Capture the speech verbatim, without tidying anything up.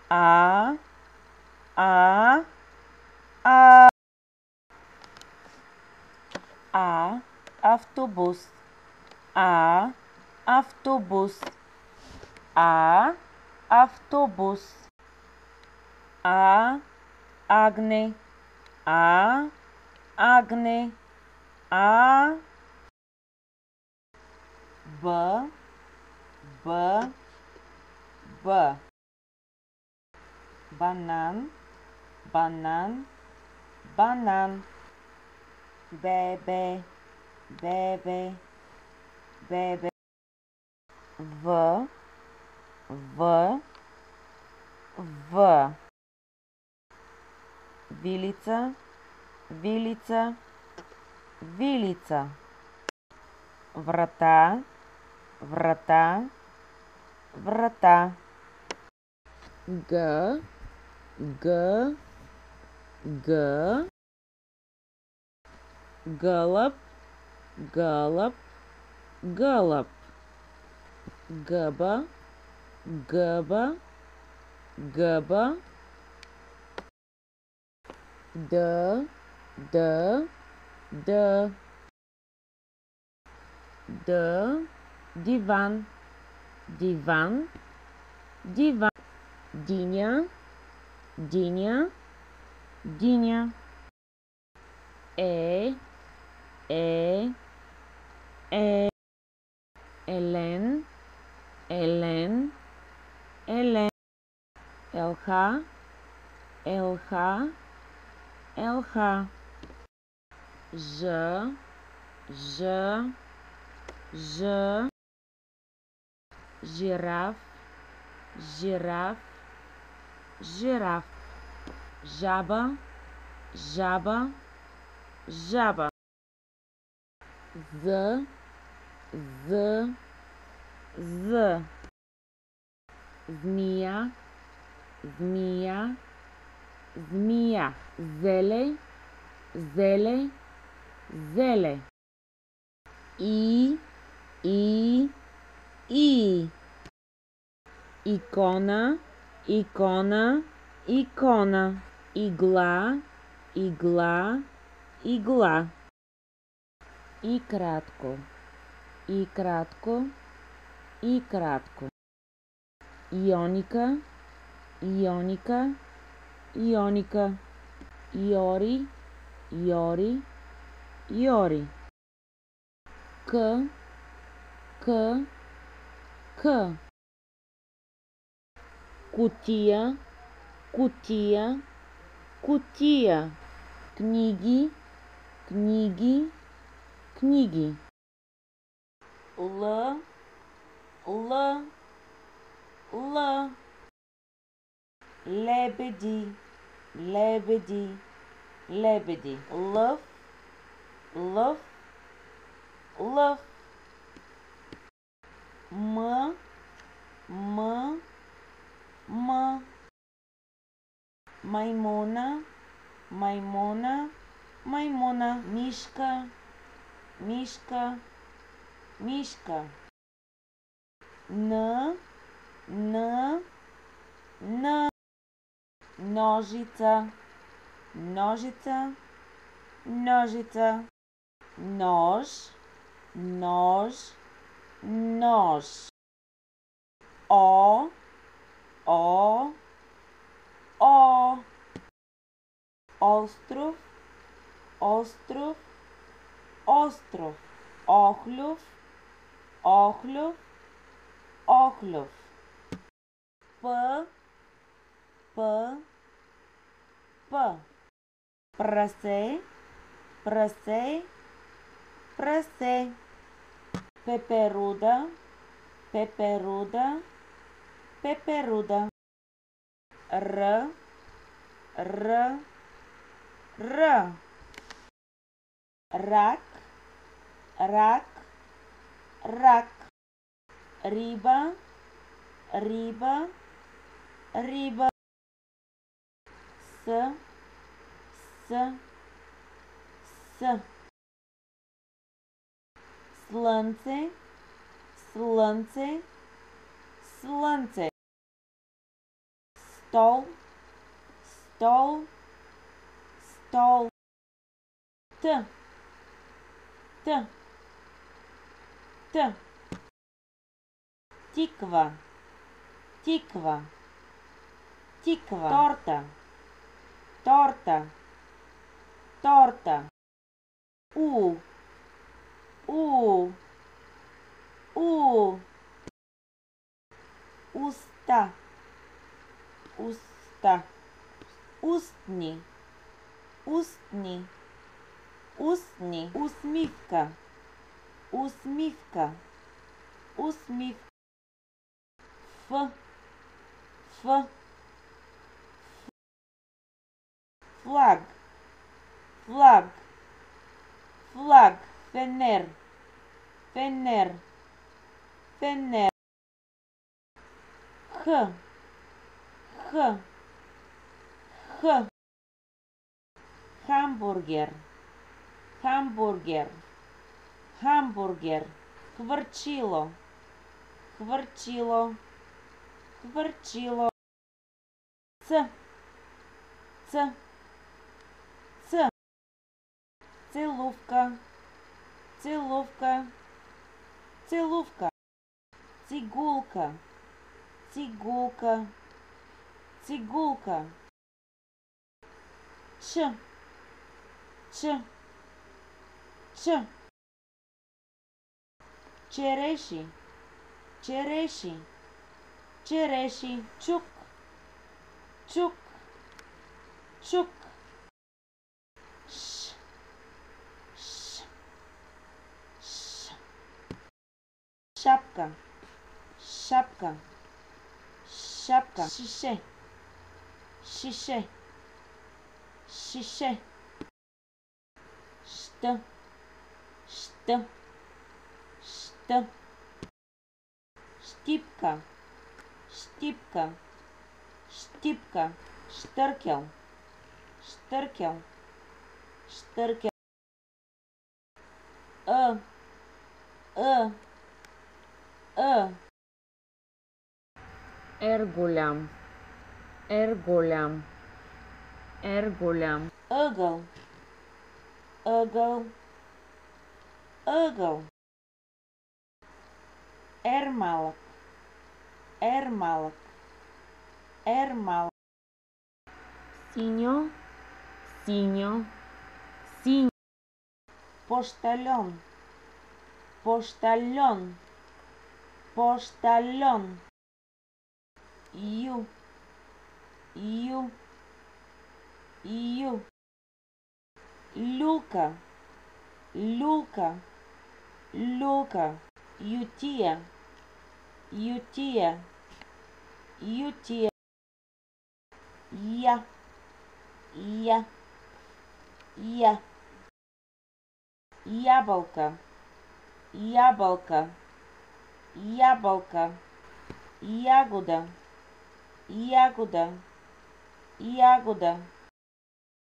А, а, а. А, автобус. А, автобус. А, автобус. А, агне. А, агне. А, Б, Б, Б. Банан, банан, банан. Бебе, бебе, бебе. В, В, В. Вилица, вилица, вилица. Врата, врата, врата. Г, Г, Г. Гълъб, гълъб, гълъб. Гъба, гъба, гъба. Д, Д, Д. Д, диван, диван, диван. Диня, диня, диня. Е, е, е. Елен, елен, елен. Елха, елха, елха. Ж, ж, ж. Жираф, жираф, жираф. Жаба, жаба, жаба. З, з, з. Змия, змия, змия. Зеле, зеле, зеле. И, и, и. Икона, икона, икона. Игла, игла, игла. И кратко, и кратко, и кратко. Ионика, ионика, ионика. Йори, йори, йори. К, к, к. Кутия, кутия, кутия. Книги, книги, книги. Л, Л, Л. Лебеди, лебеди, лебеди. Лъв, лъв, лъв. М, м, м. Маймуна, маймуна, маймуна. Мишка, мишка, мишка. Н, н, н. Ножица, ножица, ножица. Нож, нож, нож. О, о, о. Остров, остров, остров. Охлюв, охлюв, охлюв. П, П, П. Прасе, прасе, прасе. Пеперуда, пеперуда, пеперуда. Р, Р, Р. Рак, рак, рак. Риба, риба, риба. С, с, с. Слънце, слънце, слънце. стол, стол, стол. Т, т, т. Тиква, тиква, тиква. Торта, торта, торта. У, у, у. Уста, уста. Устни, устни, устни. Усмивка, усмивка, усмивка. Ф, ф. Флаг, флаг, флаг. Фенер, фенер, фенер. Х, х, х. Хамбургер, хамбургер, хамбургер. Хвърчило, хвърчило, хвърчило. Ц, ц, ц. Целувка, целувка, целувка. Цигулка, цигулка, цигулка. Ч, ч, ч. Череши, череши, череши. Чук, чук, чук. Ш, ш, ш. Шапка, шапка, шапка. Шише, шише, шише. Щ, щ, щ. Щипка, щипка, щипка. Штъркел, штъркел, штъркел. Э, э, э. Ер голям, ер голям, ер голям. Ъгъл, ъгъл, ъгъл. Ер малък, ер малък, ер малък. Синьо, синьо, синьо. Пощальон, пощальон, пощальон. Ю, ю, ю. Люлка, люлка, люлка. Ютия, ютия, ютия. Я, я, я. Ябълка, ябълка, ябълка. Ягода, ягода, ягода.